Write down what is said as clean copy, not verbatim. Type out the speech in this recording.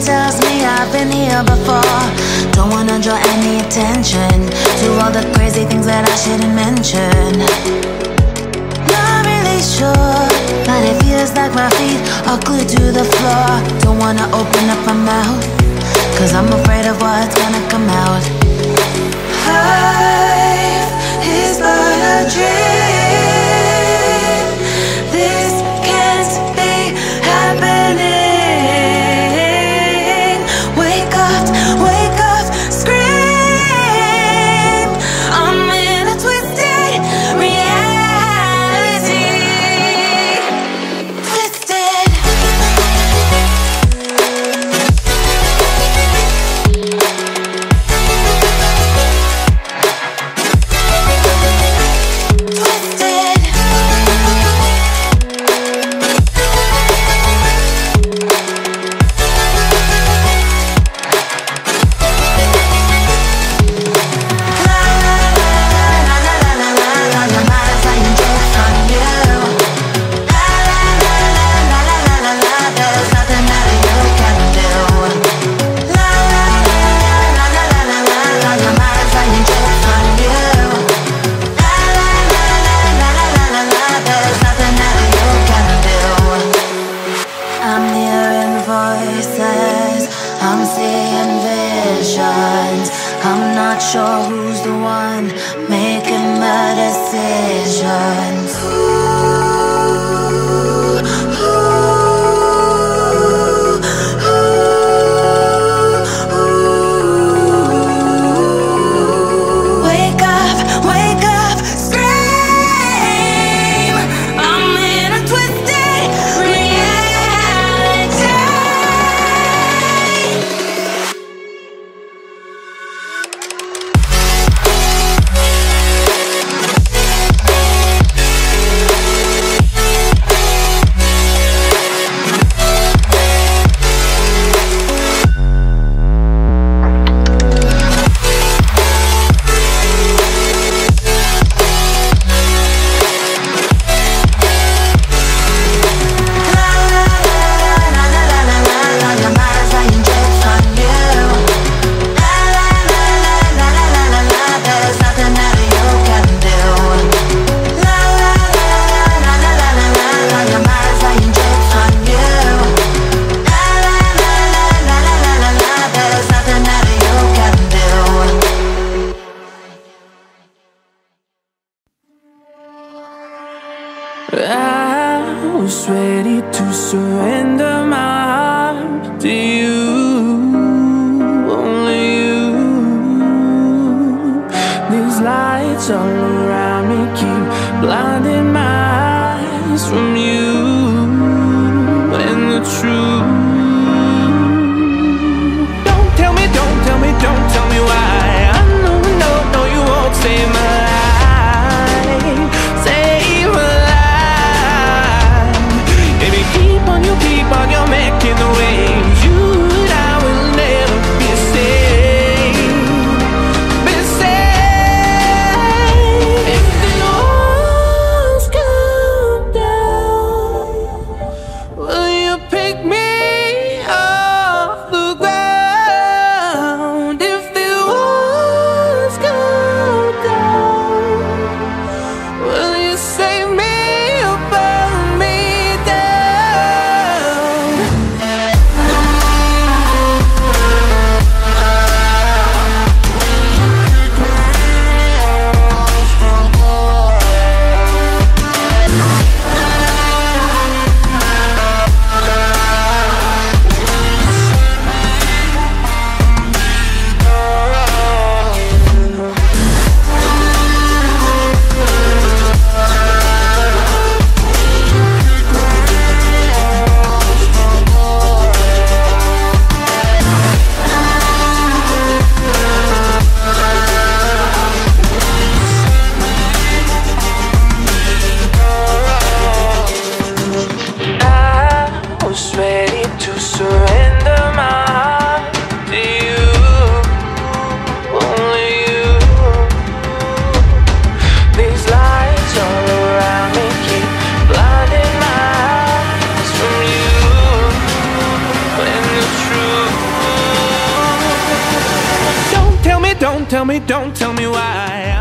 tells me I've been here before. Don't wanna draw any attention to all the crazy things that I shouldn't mention. Not really sure, but it feels like my feet are glued to the floor. Don't wanna open up my mouth, cause I'm afraid of what's gonna come out. Life is but a dream. This can't be happening. Wake up, scream. I'm in a twisted reality. Twisted. I'm seeing visions. I'm not sure who's the one making the decisions. Wake up, scream. I'm in a twisted reality. I was ready to surrender my heart to you, only you. These lights all around me keep blinding my eyes from you and the truth. Don't tell me, don't tell me, don't tell me why. I know, no, you won't save my life. Keep on, you're making the waves. You and I will never be saved. Be saved. don't tell me why